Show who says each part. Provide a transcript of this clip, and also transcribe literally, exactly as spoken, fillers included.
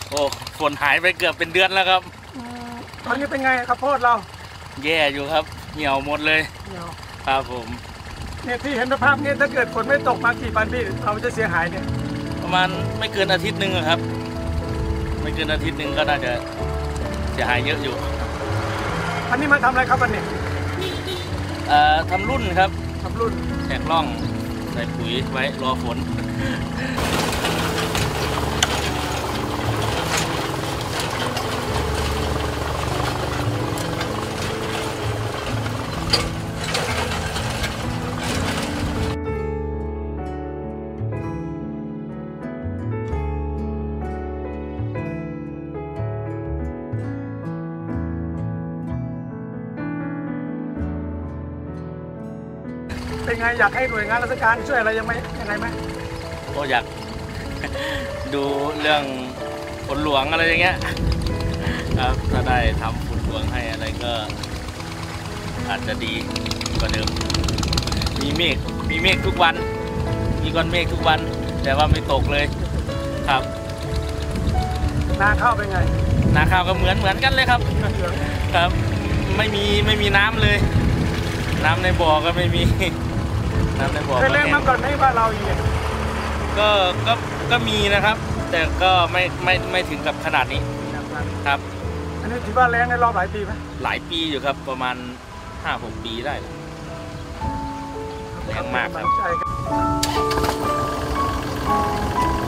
Speaker 1: โอ้ฝนหายไปเกือบเป็นเดือนแล้วครับ
Speaker 2: ตอนนี้เป็นไงครับโพดเรา
Speaker 1: แย่อยู่ครับเหี่ยวหมดเลย
Speaker 2: เหี่ยว
Speaker 1: ครับผม
Speaker 2: เนี่ยที่เห็นสภาพนี้ถ้าเกิดฝนไม่ตกมากี่วันพี่เราจะเสียหายเนี่ย
Speaker 1: ประมาณไม่เกินอาทิตย์หนึ่งครับไม่เกินอาทิตย์หนึ่งก็น่าจะเสียหายเยอะอยู่
Speaker 2: อันนี้มาทำอะไรครับวันนี้
Speaker 1: เอ่อทำรุ่นครับ
Speaker 2: ทำรุ่น
Speaker 1: แทกล่องใส่ปุ๋ยไว้รอฝน
Speaker 2: เป็นไงอยากให้หน่วยงานราชการช่วยอะไรยังไงยังไงไหม
Speaker 1: ก็อยากดูเรื่องฝนหลวงอะไรอย่างเงี้ยครับถ้าได้ทำฝนหลวงให้อะไรก็อาจจะดีกว่าเดิมมีเมฆมีเมฆทุกวันมีก้อนเมฆทุกวันแต่ว่าไม่ตกเลยครับ
Speaker 2: นาข้าวเป็นไง
Speaker 1: นาข้าวก็เหมือนเหมือนกันเลยครับครับไม่มีไม่มีน้ำเลยน้ำในบ่อก็ไม่มีน้ำในบ่อ
Speaker 2: เคยเล่นมาก่อนไหมว่าเราอย่างเงี้ย
Speaker 1: ก็ก็ก็มีนะครับแต่ก็ไม่ไม่ไม่ถึงกับขนาดนี้ครับ
Speaker 2: อันนี้ถือว่าแรงในรอบหลายปีไหม
Speaker 1: หลายปีอยู่ครับประมาณห้าหกปีได้แรงมากครับ